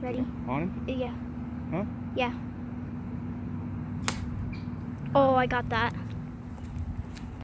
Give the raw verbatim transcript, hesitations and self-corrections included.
Ready? On him? Yeah. Huh? Yeah. Oh, I got that.